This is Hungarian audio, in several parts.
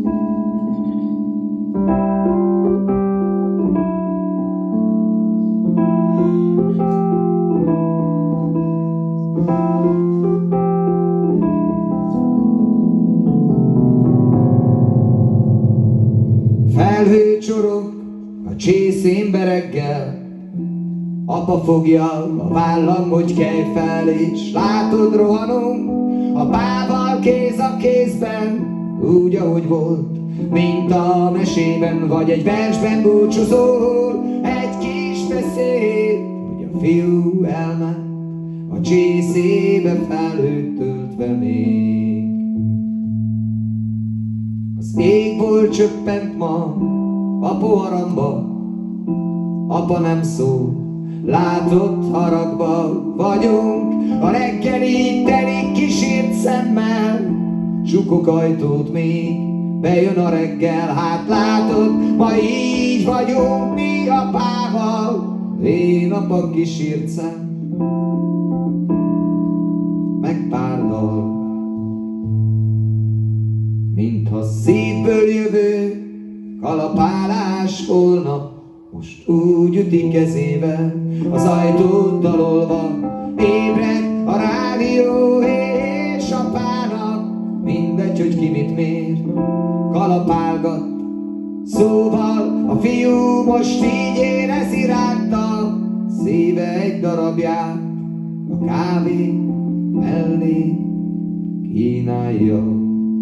Felhő csorog a csészénbe reggel, apa fogja a vállam, hogy kelj fel, és látod, rohanunk apával kéz a kézben, úgy, ahogy volt, mint a mesében, vagy egy versben búcsúzol, egy kis beszéd, hogy a fiú elment a csészébe felhőt töltve még. Az égból csöppent ma a poharamba, apa nem szól, látott haragba vagyunk, a reggeli telik kísért szemmel, csukok ajtót még, bejön a reggel, hát látod, ma így vagyunk mi apával, én apa kísért szem, meg pár dal, mintha szívből jövő kalapálás volna, most úgy üti kezével az ajtót dalolva, ébred a rádió, és apának mindegy, hogy ki mit mér, kalapálgat. Szóval a fiú most így érezi ránta szíve egy darabját, a kávé mellé kínálja.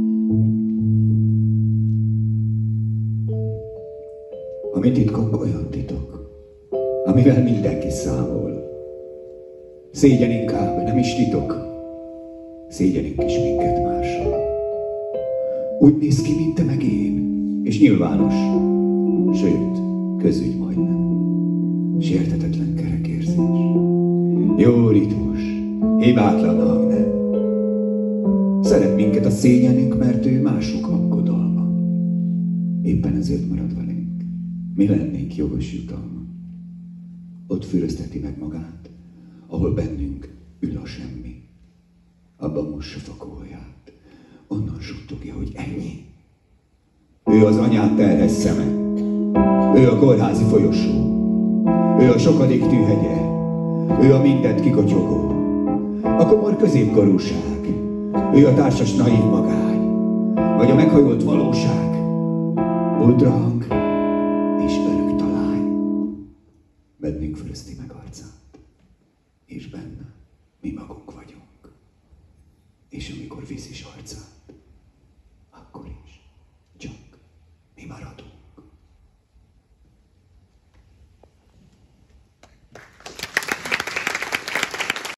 A mi titkunk olyan titok, amivel mindenki számol. Szégyen inkább, nem is titok, szégyenünk is minket másra. Úgy néz ki, mint te meg én, és nyilvános, sőt, közügy majdnem. Sérthetetlen kerekérzés, jó ritmus, hibátlan hang, nem? Szeret minket a szégyenünk, mert ő mások aggodalma. Éppen ezért marad velünk. Mi lennénk jogos jutalma. Ott fürözteti meg magát, ahol bennünk ül a semmi. Abban mossa fakolját, onnan suttogja, hogy ennyi. Ő az anyát terhes szeme, ő a kórházi folyosó, ő a sokadik tűhegye, ő a mindent kikotyogó, a komor középkorúság, ő a társas naív magány, vagy a meghajolt valóság, ultrahang és örök talány. Bennünk fürözti meg arcát, és benne mi magunk vagyunk, és amikor viszi arcát,